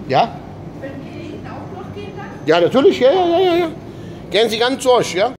Ja? Können wir Ihnen auch noch gehen dann? Ja, natürlich, ja. Gehen Sie ganz durch, ja?